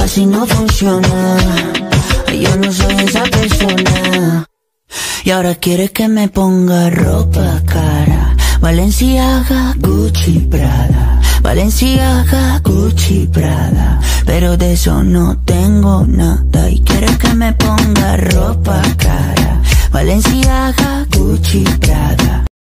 así no funciona. Yo no soy esa persona. Y ahora quiere que me ponga ropa cara. Balenciaga, Gucci, Prada. Balenciaga, Gucci, Prada. Pero de eso no tengo nada. Y quiere